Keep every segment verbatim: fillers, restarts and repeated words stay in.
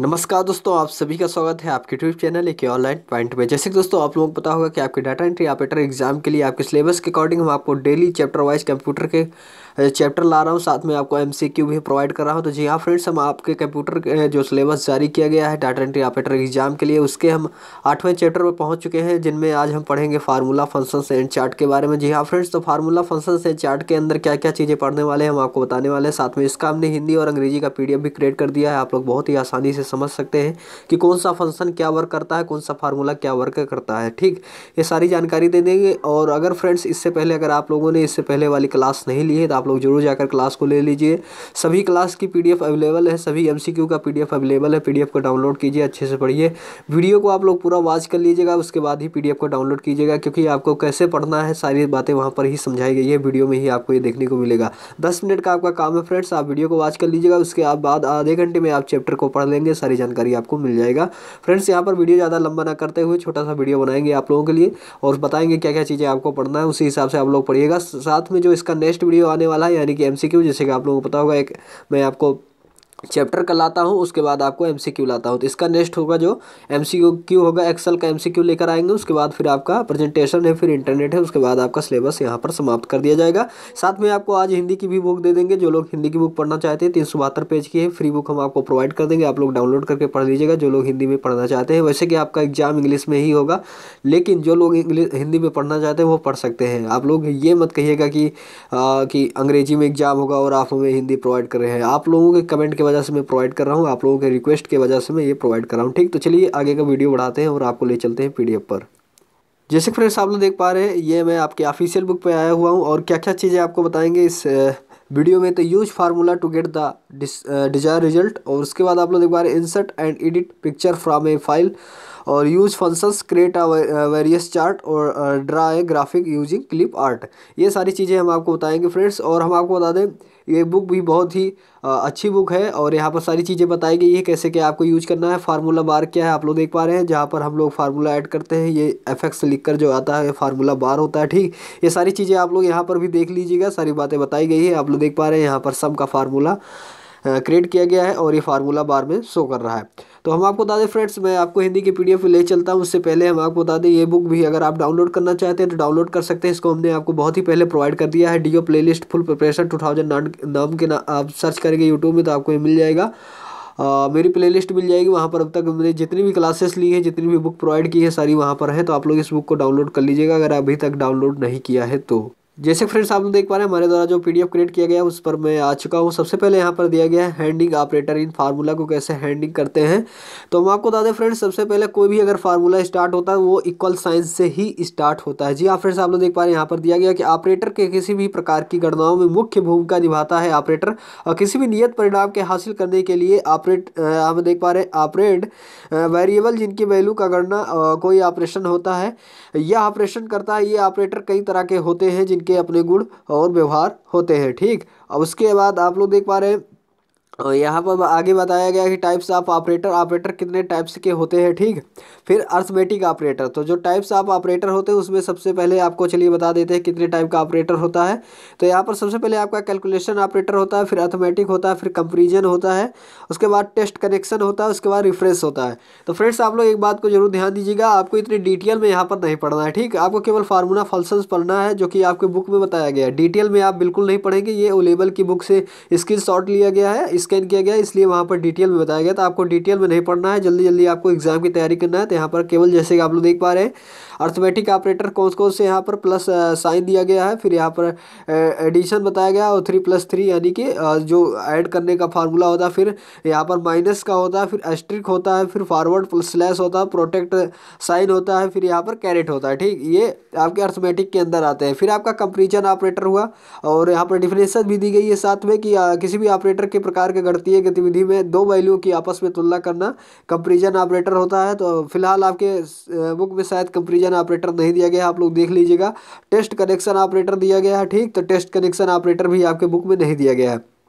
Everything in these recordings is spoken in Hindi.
नमस्कार दोस्तों, आप सभी का स्वागत है आपके यूट्यूब चैनल एक ऑनलाइन पॉइंट में। जैसे कि दोस्तों आप लोगों को पता होगा कि आपके डाटा एंट्री ऑपरेटर एग्जाम के लिए आपके सिलेबस के अकॉर्डिंग हम आपको डेली चैप्टर वाइज कंप्यूटर के चैप्टर ला रहा हूं, साथ में आपको एमसीक्यू भी प्रोवाइड कर रहा हूं। तो जी हाँ फ्रेंड्स, हम आपके कंप्यूटर के जो सिलेबस जारी किया गया है डाटा एंट्री ऑपरेटर एग्जाम के लिए, उसके हम आठवें चैप्टर में पहुँच चुके हैं, जिनमें आज हम पढ़ेंगे फार्मूला फंक्शंस एंड चार्ट के बारे में। जी हाँ फ्रेंड्स, तो फार्मूला फंक्शंस एंड चार्ट के अंदर क्या क्या चीज़ें पढ़ने वाले हैं हम आपको बताने वाले हैं। साथ में इसका हमने हिंदी और अंग्रेजी का पीडीएफ भी क्रिएट कर दिया है, आप लोग बहुत ही आसानी से समझ सकते हैं कि कौन सा फंक्शन क्या वर्क करता है, कौन सा फार्मूला क्या वर्क करता है। ठीक, ये सारी जानकारी दे देंगे। और अगर फ्रेंड्स इससे पहले अगर आप लोगों ने इससे पहले वाली क्लास नहीं ली है तो आप लोग जरूर जाकर क्लास को ले लीजिए। सभी क्लास की पीडीएफ अवेलेबल है, सभी एमसीक्यू का पीडीएफ अवेलेबल है। पीडीएफ को डाउनलोड कीजिए, अच्छे से पढ़िए, वीडियो को आप लोग पूरा वॉच कर लीजिएगा, उसके बाद ही पीडीएफ को डाउनलोड कीजिएगा, क्योंकि आपको कैसे पढ़ना है सारी बातें वहाँ पर ही समझाई गई है, वीडियो में ही आपको ये देखने को मिलेगा। दस मिनट का आपका काम है फ्रेंड्स, आप वीडियो को वॉच कर लीजिएगा, उसके बाद आधे घंटे में आप चैप्टर को पढ़ लेंगे, सारी जानकारी आपको मिल जाएगा। फ्रेंड्स यहाँ पर वीडियो ज़्यादा लंबा ना करते हुए छोटा सा वीडियो बनाएंगे आप लोगों के लिए और बताएंगे क्या क्या चीज़ें आपको पढ़ना है, उसी हिसाब से आप लोग पढ़िएगा। साथ में जो इसका नेक्स्ट वीडियो आने वाला है यानी कि एमसीक्यू, जैसे कि आप लोगों को पता होगा, एक मैं आपको चैप्टर का लाता हूँ, उसके बाद आपको एमसीक्यू लाता हूँ। तो इसका नेक्स्ट होगा जो एमसीक्यू होगा, एक्सेल का एमसीक्यू लेकर आएंगे, उसके बाद फिर आपका प्रेजेंटेशन है, फिर इंटरनेट है, उसके बाद आपका सिलेबस यहाँ पर समाप्त कर दिया जाएगा। साथ में आपको आज हिंदी की भी बुक दे देंगे, जो लोग हिंदी की बुक पढ़ना चाहते हैं तीन सौ बहत्तर पेज की है, फ्री बुक हम आपको प्रोवाइड कर देंगे, आप लोग डाउनलोड करके पढ़ लीजिएगा जो लोग हिंदी में पढ़ना चाहते हैं। वैसे कि आपका एग्जाम इंग्लिश में ही होगा, लेकिन जो लोग इंग्लिश हिंदी में पढ़ना चाहते हैं वो पढ़ सकते हैं। आप लोग ये मत कहिएगा कि आ, कि अंग्रेजी में एग्जाम होगा और आप हमें हिंदी प्रोवाइड कर रहे हैं। आप लोगों के कमेंट की वजह से मैं प्रोवाइड कर रहा हूँ, आप लोगों के रिक्वेस्ट की वजह से मैं ये प्रोवाइड कर रहा हूँ। ठीक, तो चलिए आगे का वीडियो बढ़ाते हैं और आपको ले चलते हैं पीडीएफ पर। जैसे फ्रेंड्स आप लोग देख पा रहे हैं, ये मैं आपके ऑफिशियल बुक पे आया हुआ हूँ और क्या क्या चीज़ें आपको बताएंगे इस वीडियो में। तो use formula to get the desire result, और उसके बाद आप लोग देख पा रहे हैं insert and edit picture from a file, और use functions create a various chart और draw a graphic using clip art. ये सारी चीज़ें हम आपको बताएंगे फ्रेंड्स। और हम आपको बता दें ये बुक भी बहुत ही अच्छी बुक है और यहाँ पर सारी चीज़ें बताई गई है कैसे क्या आपको यूज करना है। फार्मूला बार क्या है आप लोग देख पा रहे हैं, जहाँ पर हम लोग फार्मूला ऐड करते हैं, ये एफ एक्स लिख कर जो आता है फार्मूला बार होता है। ठीक, ये सारी चीज़ें आप लोग यहाँ पर भी देख लीजिएगा, सारी बातें बताई गई है। आप लोग देख पा रहे हैं यहाँ पर सम का फार्मूला क्रिएट किया गया है और ये फार्मूला बार में शो कर रहा है। तो हम आपको बता दें फ्रेंड्स, मैं आपको हिंदी की पीडीएफ ले चलता हूँ। उससे पहले हम आपको बता दें ये बुक भी अगर आप डाउनलोड करना चाहते हैं तो डाउनलोड कर सकते हैं। इसको हमने आपको बहुत ही पहले प्रोवाइड कर दिया है, डीओ playlist full preparation two thousand नाम के ना आप सर्च करेंगे यूट्यूब में तो आपको ये मिल जाएगा। आ, मेरी प्लेलिस्ट मिल जाएगी वहाँ पर। अब तक मैंने जितनी भी क्लासेस ली है, जितनी भी बुक प्रोवाइड की है, सारी वहाँ पर है। तो आप लोग इस बुक को डाउनलोड कर लीजिएगा अगर अभी तक डाउनलोड नहीं किया है तो। जैसे फ्रेंड्स आप लोग देख पा रहे हैं हमारे द्वारा जो पीडीएफ क्रिएट किया गया है उस पर मैं आ चुका हूँ। सबसे पहले यहाँ पर दिया गया है हैंडिंग ऑपरेटर इन फार्मूला को कैसे हैंडिंग करते हैं। तो हम आपको बता दें फ्रेंड्स, सबसे पहले कोई भी अगर फार्मूला स्टार्ट होता है वो इक्वल साइन से ही स्टार्ट होता है। जी हाँ फ्रेंड्स, आप लोग देख पा रहे हैं यहाँ पर दिया गया कि ऑपरेटर के किसी भी प्रकार की गणनाओं में मुख्य भूमिका निभाता है ऑपरेटर, और किसी भी नियत परिणाम के हासिल करने के लिए ऑपरेट हम देख पा रहे हैं ऑपरेंड वेरिएबल जिनकी वैल्यू का गणना कोई ऑपरेशन होता है, यह ऑपरेशन करता है। ये ऑपरेटर कई तरह के होते हैं जिनके अपने गुण और व्यवहार होते हैं। ठीक, और उसके बाद आप लोग देख पा रहे हैं और यहाँ पर आगे बताया गया कि टाइप्स ऑफ ऑपरेटर, ऑपरेटर कितने टाइप्स के होते हैं। ठीक, फिर अर्थमेटिक ऑपरेटर, तो जो टाइप्स ऑफ ऑपरेटर होते हैं उसमें सबसे पहले आपको चलिए बता देते हैं कितने टाइप का ऑपरेटर होता है। तो यहाँ पर सबसे पहले आपका कैलकुलेशन ऑपरेटर होता है, फिर अर्थमेटिक होता है, फिर कंपेरिजन होता है, उसके बाद टेस्ट कनेक्शन होता है, उसके बाद रिफ्रेश होता है। तो फ्रेंड्स आप लोग एक बात को जरूर ध्यान दीजिएगा, आपको इतनी डिटेल में यहाँ पर नहीं पढ़ना है। ठीक, आपको केवल फार्मूला फंक्शंस पढ़ना है जो कि आपके बुक में बताया गया है। डिटेल में आप बिल्कुल नहीं पढ़ेंगे, ये ओ लेवल की बुक से स्क्रीन शॉट लिया गया है, स्कैन किया गया है, इसलिए वहाँ पर डिटेल में बताया गया। तो आपको डिटेल में नहीं पढ़ना है, जल्दी जल्दी आपको एग्जाम की तैयारी करना है। तो यहाँ पर केवल जैसे कि आप लोग देख पा रहे हैं अर्थमेटिक ऑपरेटर कौन कौन से यहाँ पर प्लस साइन दिया गया है, फिर यहाँ पर एडिशन बताया गया और थ्री प्लस थ्री यानी कि जो ऐड करने का फार्मूला होता है, फिर यहाँ पर माइनस का होता है, फिर एस्ट्रिक होता है, फिर फॉरवर्ड प्लस स्लैश होता है, प्रोटेक्ट साइन होता है, फिर यहाँ पर कैरेट होता है। ठीक, ये आपके अर्थमेटिक के अंदर आते हैं। फिर आपका कंपेरिजन ऑपरेटर हुआ और यहाँ पर डिफिनेशन भी दी गई है साथ में कि किसी भी ऑपरेटर के प्रकार के गणितीय गतिविधि में दो वैल्यू की आपस में तुलना करना कंपेरिजन ऑपरेटर होता है। तो फिलहाल आपके बुक में शायद कंपेरिजन ऑपरेटर नहीं दिया गया, आप लोग देख लीजिएगा। टेस्ट कनेक्शन ऑपरेटर दिया गया है। ठीक, तो टेस्ट कनेक्शन ऑपरेटर भी आपके बुक में नहीं दिया गया है।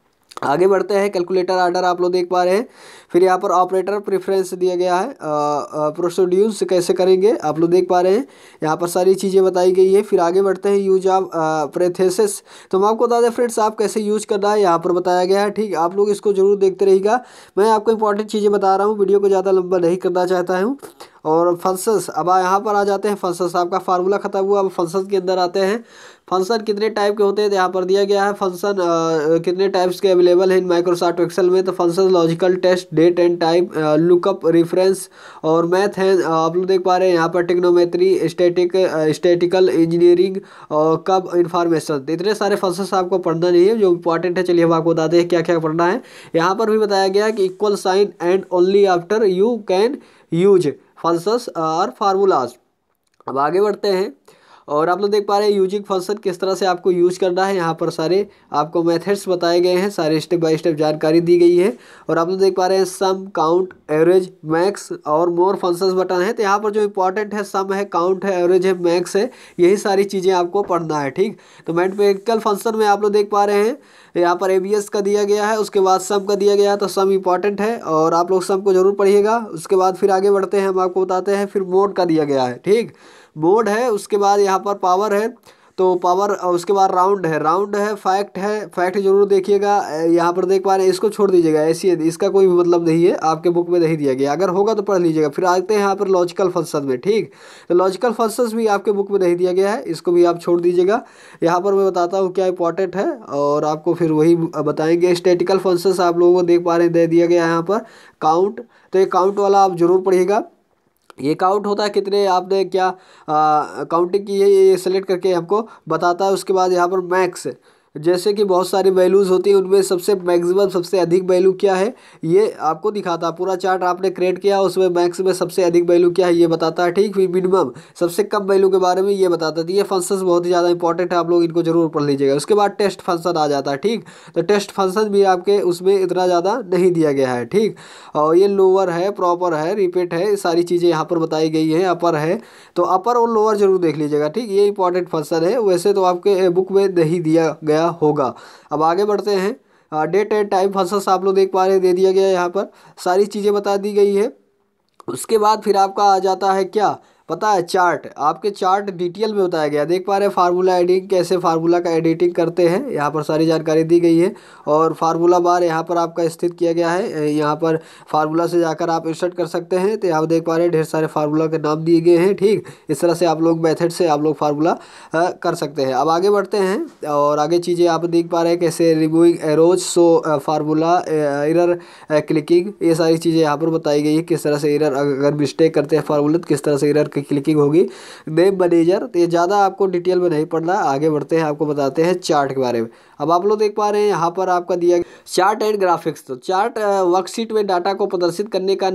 आगे बढ़ते हैं, कैलकुलेटर आर्डर आप लोग देख पा रहे हैं। फिर यहाँ पर ऑपरेटर प्रेफरेंस दिया गया है, प्रोड्यूस कैसे करेंगे आप लोग देख पा रहे हैं। यहाँ पर सारी चीज़ें बताई गई है। फिर आगे बढ़ते हैं, यूज ऑफ प्रेथेसिस, तो मैं आपको बता दें फ्रेंड्स आप कैसे यूज करना है यहाँ पर बताया गया है। ठीक, आप लोग इसको जरूर देखते रहिएगा। मैं आपको इंपॉर्टेंट चीज़ें बता रहा हूँ, वीडियो को ज़्यादा लंबा नहीं करना चाहता हूँ। और फंक्शंस, अब यहाँ पर आ जाते हैं फंक्शंस। आपका फार्मूला खत्म हुआ, अब फंक्शन के अंदर आते हैं। फंक्शन कितने टाइप के होते हैं तो यहाँ पर दिया गया है। फंक्शन कितने टाइप्स के अवेलेबल है इन माइक्रोसॉफ्ट एक्सेल में, तो function logical test, date and time, lookup, reference और मैथ है। आप लोग देख पा रहे हैं यहाँ पर टिग्नोमेट्री, स्टैटिक स्टैटिकल इंजीनियरिंग और कब इंफॉर्मेशन। इतने सारे फंक्शंस आपको पढ़ना नहीं है, जो इंपॉर्टेंट है चलिए हम आपको बताते हैं क्या क्या पढ़ना है। यहाँ पर भी बताया गया है कि equal sign and only after you can use functions और फार्मूलाज। अब आगे बढ़ते हैं, और आप लोग देख पा रहे हैं यूजिंग फंक्शन किस तरह से आपको यूज करना है। यहाँ पर सारे आपको मेथड्स बताए गए हैं, सारे स्टेप बाय स्टेप जानकारी दी गई है। और आप लोग देख पा रहे हैं सम, काउंट, एवरेज, मैक्स और मोर फंक्शंस बटन है। तो यहाँ पर जो इंपॉर्टेंट है सम है, काउंट है, एवरेज है, मैक्स है, यही सारी चीज़ें आपको पढ़ना है। ठीक, तो मैथमेटिकल फंक्शन में आप लोग देख पा रहे हैं यहाँ पर एबीएस का दिया गया है, उसके बाद सम का दिया गया है, तो सम इंपॉर्टेंट है और आप लोग सम को जरूर पढ़िएगा। उसके बाद फिर आगे बढ़ते हैं, हम आपको बताते हैं। फिर मोड का दिया गया है, ठीक, मोड है। उसके बाद यहाँ पर पावर है, तो पावर, उसके बाद राउंड है, राउंड है, फैक्ट है, फैक्ट जरूर देखिएगा। यहाँ पर देख पा रहे हैं, इसको छोड़ दीजिएगा, ऐसी है, इसका कोई भी मतलब नहीं है, आपके बुक में नहीं दिया गया, अगर होगा तो पढ़ लीजिएगा। फिर आते हैं यहाँ पर लॉजिकल फंक्शन में, ठीक, तो लॉजिकल फंक्शंस भी आपके बुक में नहीं दिया गया है, इसको भी आप छोड़ दीजिएगा। यहाँ पर मैं बताता हूँ क्या इंपॉर्टेंट है और आपको फिर वही बताएंगे। स्टैटिकल फंक्शंस आप लोगों को देख पा रहे हैं, दे दिया गया है यहाँ पर काउंट, तो ये काउंट वाला आप जरूर पढ़िएगा। ये काउंट होता है कितने आपने क्या काउंटिंग की है, ये सेलेक्ट करके हमको बताता है। उसके बाद यहाँ पर मैक्स, जैसे कि बहुत सारी वैल्यूज़ होती हैं, उनमें सबसे मैक्सिमम सबसे अधिक वैल्यू क्या है ये आपको दिखाता है। पूरा चार्ट आपने क्रिएट किया, उसमें मैक्स में सबसे अधिक वैल्यू क्या है ये बताता है। ठीक, फिर मिनिमम सबसे कम वैल्यू के बारे में ये बताता है। तो ये फंक्शंस बहुत ही ज़्यादा इंपॉर्टेंट है, आप लोग इनको जरूर पढ़ लीजिएगा। उसके बाद टेस्ट फंक्शन आ जाता है, ठीक, तो टेस्ट फंक्शन भी आपके उसमें इतना ज़्यादा नहीं दिया गया है। ठीक, और ये लोअर है, प्रॉपर है, रिपीट है, सारी चीज़ें यहाँ पर बताई गई हैं। अपर है, तो अपर और लोअर जरूर देख लीजिएगा। ठीक, ये इंपॉर्टेंट फंक्शन है, वैसे तो आपके बुक में नहीं दिया गया होगा। अब आगे बढ़ते हैं, डेट एंड टाइम फंक्शंस आप लोग देख पा रहे हैं, दे दिया गया है, यहाँ पर सारी चीज़ें बता दी गई है। उसके बाद फिर आपका आ जाता है क्या पता है, चार्ट। आपके चार्ट डिटेल में बताया गया, देख पा रहे हैं फार्मूला एडिटिंग, कैसे फार्मूला का एडिटिंग करते हैं, यहाँ पर सारी जानकारी दी गई है। और फार्मूला बार यहाँ पर आपका स्थित किया गया है, यहाँ पर फार्मूला से जाकर आप इंसर्ट कर सकते हैं। तो यहाँ देख पा रहे हैं ढेर सारे फार्मूला के नाम दिए गए हैं। ठीक, इस तरह से आप लोग मेथड से आप लोग फार्मूला कर सकते हैं। अब आगे बढ़ते हैं और आगे चीज़ें आप देख पा रहे हैं, कैसे removing arrows, show formula, error clicking, ये सारी चीज़ें यहाँ पर बताई गई है। किस तरह से एरर, अगर मिस्टेक करते हैं फार्मूला तो किस तरह से एरर क्लिकिंग होगी। नेम मैनेजर, तो ये ज़्यादा आपको डिटेल में नहीं पढ़ना। आगे बढ़ते हैं, आपको बताते हैं चार्ट के बारे में। अब आप लोग देख पा रहे हैं यहाँ पर आपका दिया चार्ट एंड ग्राफिक्स। तो चार्ट वर्कशीट में डाटा को प्रदर्शित करने का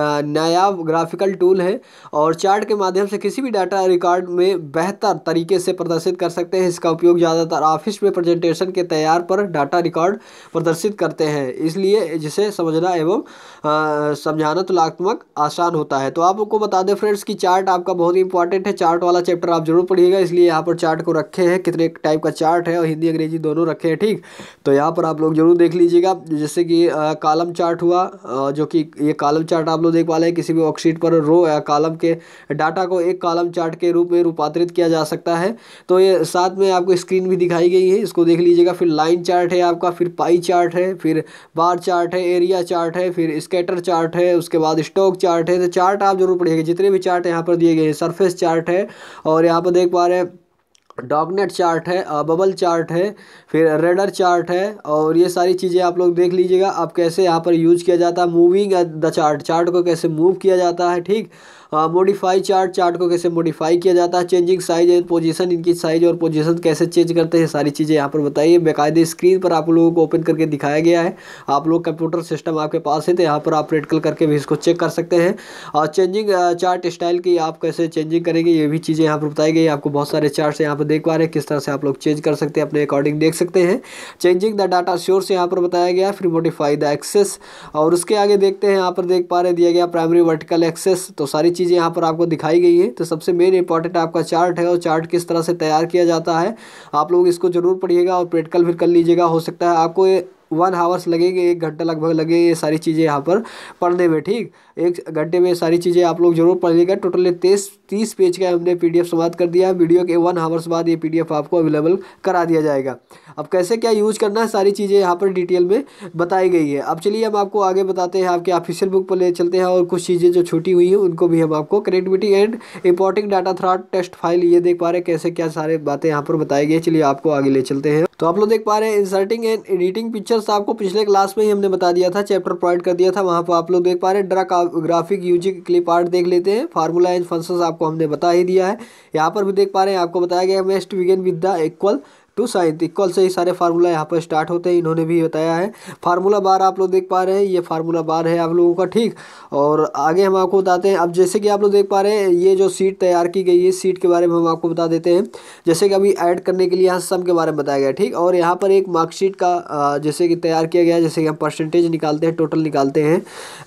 नया ग्राफिकल टूल है और चार्ट के माध्यम से किसी भी डाटा रिकॉर्ड में बेहतर तरीके से प्रदर्शित कर सकते हैं। इसका उपयोग ज़्यादातर ऑफिस में प्रेजेंटेशन के तैयार पर डाटा रिकॉर्ड प्रदर्शित करते हैं, इसलिए जिसे समझना एवं समझाना तुलनात्मक आसान होता है। तो आपको बता दें फ्रेंड्स कि चार्ट आपका बहुत ही इंपॉर्टेंट है, चार्ट वाला चैप्टर आप जरूर पढ़िएगा, इसलिए यहाँ पर चार्ट को रखे हैं, कितने टाइप का चार्ट है और हिंदी अंग्रेजी दोनों रखे हैं। ठीक, तो यहाँ पर आप लोग जरूर देख लीजिएगा। जैसे कि कॉलम चार्ट हुआ, आ, जो कि ये कॉलम चार्ट आप लोग देख पा रहे हैं, किसी भी वर्कशीट पर रो या कॉलम के डाटा को एक कॉलम चार्ट के रूप में रूपांतरित किया जा सकता है। तो ये साथ में आपको स्क्रीन भी दिखाई गई है, इसको देख लीजिएगा। फिर लाइन चार्ट है आपका, फिर पाई चार्ट है, फिर बार चार्ट है, एरिया चार्ट है, फिर स्कैटर चार्ट है, उसके बाद स्टॉक चार्ट है। तो चार्ट आप जरूर पढ़िएगा, जितने भी चार्ट यहाँ पर दिए गए हैं। सरफेस चार्ट है और यहाँ पर देख पा रहे हैं डॉगनेट चार्ट है, बबल चार्ट है, फिर रेडर चार्ट है, और ये सारी चीज़ें आप लोग देख लीजिएगा। अब कैसे यहाँ पर यूज किया जाता है, मूविंग द चार्ट, चार्ट को कैसे मूव किया जाता है। ठीक, मॉडिफाई चार्ट, चार्ट को कैसे मॉडिफाई किया जाता है, चेंजिंग साइज एंड पोजीशन, इनकी साइज और पोजीशन कैसे चेंज करते हैं, सारी चीज़ें यहाँ पर बताइए। बेकायदे स्क्रीन पर आप लोगों को ओपन करके दिखाया गया है। आप लोग कंप्यूटर सिस्टम आपके पास है तो यहाँ पर आप प्रैक्टिकल करके भी इसको चेक कर सकते हैं। और चेंजिंग चार्ट स्टाइल की आप कैसे चेंजिंग करेंगे, ये भी चीज़ें यहाँ पर बताई गई। आपको बहुत सारे चार्ट्स यहाँ पर देख पा रहे हैं, किस तरह से आप लोग चेंज कर सकते हैं, अपने अकॉर्डिंग देख सकते हैं। चेंजिंग द डाटा सोर्स यहाँ पर बताया गया, फिर मॉडिफाई द एक्सेस, और उसके आगे देखते हैं, यहाँ पर देख पा रहे दिया गया प्राइमरी वर्टिकल एक्सेस। तो सारी चीज़ें यहाँ पर आपको दिखाई गई है। तो सबसे मेन इंपॉर्टेंट आपका चार्ट है और चार्ट किस तरह से तैयार किया जाता है, आप लोग इसको जरूर पढ़िएगा और प्रैक्टिकल फिर कर लीजिएगा। हो सकता है आपको ये वन हावर्स लगेंगे, एक घंटा लगभग लगेगा ये सारी चीज़ें यहाँ पर पढ़ने में। ठीक, एक घंटे में सारी चीज़ें आप लोग जरूर पढ़िएगा। टोटल तेईस तीस पेज का हमने पीडीएफ समाप्त कर दिया है। वीडियो के वन हावर्स बाद ये पीडीएफ आपको अवेलेबल करा दिया जाएगा। अब कैसे क्या यूज करना है सारी चीज़ें यहाँ पर डिटेल में बताई गई है। अब चलिए हम आपको आगे बताते हैं, आपके ऑफिशियल बुक पर ले चलते हैं और कुछ चीज़ें जो छूटी हुई हैं उनको भी हम आपको connectivity and importing data through text file ये देख पा रहे हैं कैसे क्या सारे बातें यहाँ पर बताई गई। चलिए आपको आगे ले चलते हैं। तो आप लोग देख पा रहे हैं इंसर्टिंग एंड एडिटिंग पिक्चर्स आपको पिछले क्लास में ही हमने बता दिया था, चैप्टर प्रोवाइड कर दिया था। वहाँ पर आप लोग देख पा रहे हैं draw graphic using clip art देख लेते हैं। फार्मूला एंड फंक्शंस आपको हमने बता ही दिया है। यहाँ पर भी देख पा रहे हैं आपको बताया गया must begin with the equal to sign, equal से ही सारे फार्मूला यहाँ पर स्टार्ट होते हैं, इन्होंने भी बताया है। फार्मूला बार आप लोग देख पा रहे हैं, ये फार्मूला बार है आप लोगों का। ठीक, और आगे हम आपको बताते हैं। अब जैसे कि आप लोग देख पा रहे हैं ये जो सीट तैयार की गई है, सीट के बारे में हम आपको बता देते हैं। जैसे कि अभी ऐड करने के लिए यहाँ सम के बारे में बताया गया। ठीक, और यहाँ पर एक मार्कशीट का जैसे कि तैयार किया गया है, जैसे कि हम परसेंटेज निकालते हैं, टोटल निकालते हैं,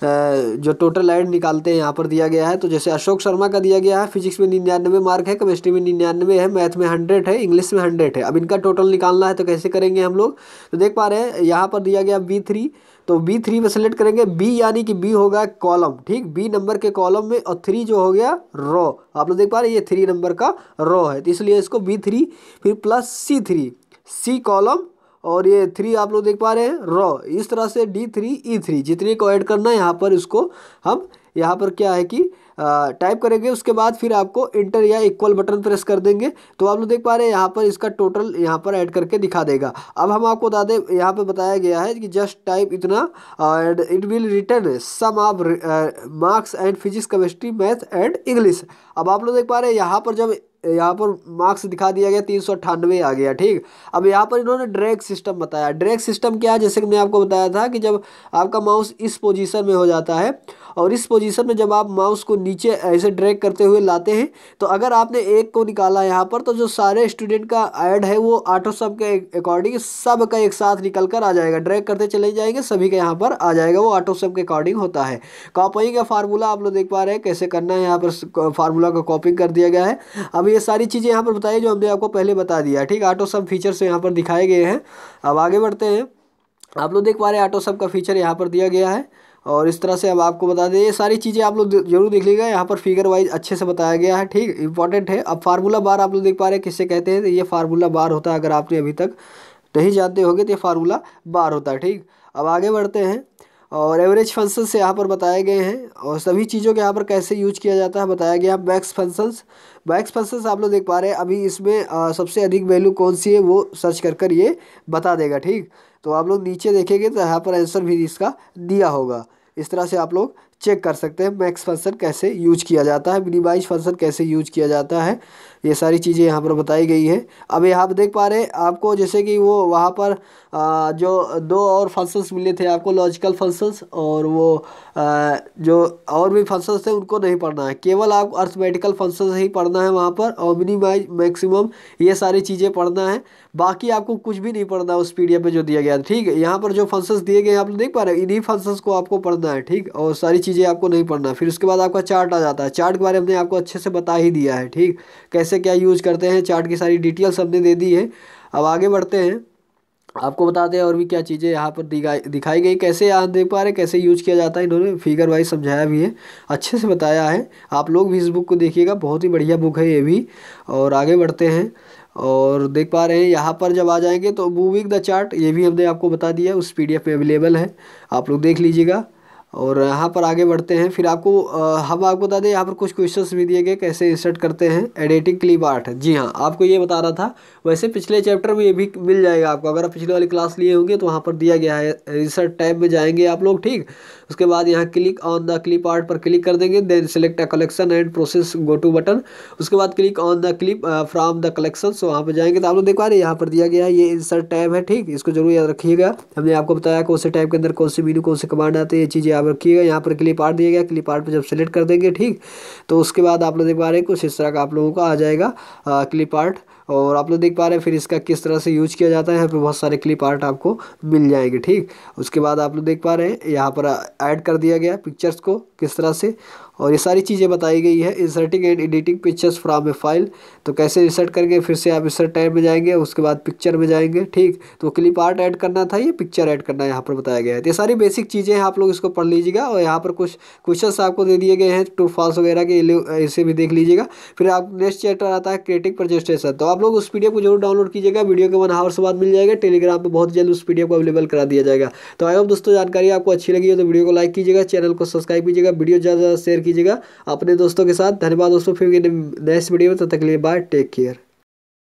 जो टोटल ऐड निकालते हैं यहाँ पर दिया गया है। तो जैसे अशोक शर्मा का दिया गया है, फिजिक्स में निन्यानवे मार्क है, केमिस्ट्री में निन्यानवे है, मैथ में हंड्रेड है, इंग्लिश में हंड्रेड है। अब इनका टोटल निकालना है तो कैसे करेंगे हम लोग, तो देख पा रहे हैं यहाँ पर दिया गया बी थ्री, तो बी थ्री में सेलेक्ट करेंगे बी, यानी कि बी होगा कॉलम। ठीक, बी नंबर के कॉलम में, और थ्री जो हो गया रो। आप लोग देख पा रहे हैं ये थ्री नंबर का रो है, तो इसलिए इसको बी थ्री, फिर plus C three, C column, और ये थ्री आप लोग देख पा रहे हैं रो। इस तरह से डी थ्री ई थ्री जितने को ऐड करना है यहाँ पर इसको हम यहाँ पर क्या है कि टाइप करेंगे। उसके बाद फिर आपको इंटर या इक्वल बटन प्रेस कर देंगे, तो आप लोग देख पा रहे हैं यहाँ पर इसका टोटल यहाँ पर ऐड करके दिखा देगा। अब हम आपको बता दें, यहाँ पे बताया गया है कि जस्ट टाइप इतना, and it will return sum of marks and physics chemistry math and English. अब आप लोग देख पा रहे हैं यहाँ पर जब यहाँ पर मार्क्स दिखा दिया गया तीन सौ अट्ठानवे आ गया। ठीक, अब यहाँ पर इन्होंने ड्रैग सिस्टम बताया। ड्रैग सिस्टम क्या है, जैसे कि मैं आपको बताया था कि जब आपका माउस इस पोजीशन में हो जाता है और इस पोजीशन में जब आप माउस को नीचे ऐसे ड्रैग करते हुए लाते हैं, तो अगर आपने एक को निकाला यहाँ पर, तो जो सारे स्टूडेंट का ऐड है वो ऑटो सम के अकॉर्डिंग सब का एक साथ निकल कर आ जाएगा। ड्रैग करते चले जाएंगे, सभी का यहाँ पर आ जाएगा, वो ऑटो सम के अकॉर्डिंग होता है। कॉपिंग का फार्मूला आप लोग देख पा रहे हैं कैसे करना है, यहाँ पर फार्मूला का कॉपिंग कर दिया गया है। अब ये सारी चीज़ें यहाँ पर बताई जो हमने आपको पहले बता दिया है। ठीक, ऑटो सम फीचर्स यहाँ पर दिखाए गए हैं। अब आगे बढ़ते हैं। आप लोग देख पा रहे हैं ऑटो सम का फीचर यहाँ पर दिया गया है, और इस तरह से अब आपको बता दें ये सारी चीज़ें आप लोग जरूर देख लीजिएगा। यहाँ पर फिगर वाइज अच्छे से बताया गया है। ठीक, इंपॉर्टेंट है। अब फार्मूला बार आप लोग देख पा रहे हैं किससे कहते हैं, तो ये फार्मूला बार होता है। अगर आपने अभी तक नहीं जानते होंगे तो ये फार्मूला बार होता है। ठीक, अब आगे बढ़ते हैं। और एवरेज फंक्शन से यहाँ पर बताए गए हैं, और सभी चीज़ों के यहाँ पर कैसे यूज किया जाता है बताया गया। मैक्स फंक्शंस, मैक्स फंक्शंस आप लोग देख पा रहे हैं अभी इसमें आ, सबसे अधिक वैल्यू कौन सी है वो सर्च कर कर ये बता देगा। ठीक, तो आप लोग नीचे देखेंगे तो यहाँ पर आंसर भी इसका दिया होगा। इस तरह से आप लोग चेक कर सकते हैं मैक्स फंक्शन कैसे यूज किया जाता है, मिनिमाइज फंक्शन कैसे यूज किया जाता है, ये सारी चीज़ें यहाँ पर बताई गई है। अब यहाँ पर देख पा रहे हैं आपको जैसे कि वो वहाँ पर आ, जो दो और फंक्शंस मिले थे आपको, लॉजिकल फंक्शंस, और वो आ, जो और भी फंक्शंस थे उनको नहीं पढ़ना है, केवल आपको अर्थमेटिकल फंक्शंस ही पढ़ना है वहाँ पर, और मिनिमाइज मैक्सिमम ये सारी चीज़ें पढ़ना है। बाकी आपको कुछ भी नहीं पढ़ना उस पीडीएफ में जो दिया गया है। ठीक है, यहाँ पर जो फंक्शंस दिए गए आप लोग देख पा रहे हैं, इन्हीं फंक्शंस को आपको पढ़ना है। ठीक, और सारी चीज़ें आपको नहीं पढ़ना। फिर उसके बाद आपका चार्ट आ जाता है। चार्ट के बारे में हमने आपको अच्छे से बता ही दिया है। ठीक, कैसे क्या यूज करते हैं, चार्ट की सारी डिटेल्स हमने दे दी है। अब आगे बढ़ते हैं, आपको बताते हैं और भी क्या चीज़ें यहाँ पर दिखाई दिखाई गई, कैसे आप देख पा रहे हैं कैसे यूज किया जाता है। इन्होंने फिगर वाइज समझाया भी है, अच्छे से बताया है। आप लोग भी इस बुक को देखिएगा, बहुत ही बढ़िया बुक है ये भी। और आगे बढ़ते हैं, और देख पा रहे हैं यहाँ पर जब आ जाएंगे तो मूविंग द चार्ट, ये भी हमने आपको बता दिया, उस पीडीएफ में अवेलेबल है, आप लोग देख लीजिएगा। और यहाँ पर आगे बढ़ते हैं। फिर आपको आ, हम आपको बता दें यहाँ पर कुछ क्वेश्चंस भी दिए गए कैसे इंसर्ट करते हैं एडिटिंग क्लिप आर्ट। जी हाँ, आपको ये बता रहा था। वैसे पिछले चैप्टर में ये भी मिल जाएगा आपको, अगर आप पिछले वाली क्लास लिए होंगे तो वहाँ पर दिया गया है। इंसर्ट टैब में जाएंगे आप लोग। ठीक, उसके बाद यहाँ click on the clip art पर क्लिक कर देंगे, then select a collection and process go to button. उसके बाद click on the clip from the collection, so वहाँ पर जाएंगे तो आप लोग देख पा रहे हैं यहाँ पर दिया गया है ये इंसर्ट टैब है। ठीक, इसको जरूर याद रखिएगा। हमने आपको बताया कौन से टैब के अंदर कौन से मेनू कौन से कमांड आते हैं, ये चीज़ें याद रखिएगा। यहाँ पर क्लिप आर्ट दिया गया, क्लिप आर्ट पर जब सेलेक्ट कर देंगे, ठीक, तो उसके बाद आप लोग देख पा रहे हैं कुछ इस तरह का आप लोगों को आ जाएगा क्लिप आर्ट। और आप लोग देख पा रहे हैं फिर इसका किस तरह से यूज किया जाता है। यहाँ पे बहुत सारे क्लिप आर्ट आपको मिल जाएंगे। ठीक, उसके बाद आप लोग देख पा रहे हैं यहाँ पर ऐड कर दिया गया पिक्चर्स को किस तरह से, और ये सारी चीज़ें बताई गई है। Inserting and editing pictures from a file, तो कैसे इंसर्ट करके फिर से आप इंसर्ट टैब में जाएंगे, उसके बाद पिक्चर में जाएंगे। ठीक, तो क्लिप आर्ट ऐड करना था, ये पिक्चर ऐड करना है यहाँ पर बताया गया है। तो ये सारी बेसिक चीज़ें हैं, आप लोग इसको पढ़ लीजिएगा। और यहाँ पर कुछ क्वेश्चंस आपको दे दिए गए हैं ट्रू फॉल्स वगैरह के, इसे भी देख लीजिएगा। फिर आप नेक्स्ट चैप्टर आता है क्रिएटिव प्रेजेंटेशन, तो आप लोग उस पीडीएफ को जरूर डाउनलोड कीजिएगा। वीडियो के वन आवर्स बाद मिल जाएगा, टेलीग्राम पे बहुत जल्द उस पीडीएफ को अवेलेबल करा दिया जाएगा। तो आई होप दोस्तों जानकारी आपको अच्छी लगी है तो वीडियो को लाइक कीजिएगा, चैनल को सब्सक्राइब कीजिएगा, वीडियो ज़्यादा ज़्यादा शेयर कीजिएगा अपने दोस्तों के साथ। धन्यवाद दोस्तों, फिर नेक्स्ट वीडियो में, तब तक के लिए बाय, टेक केयर।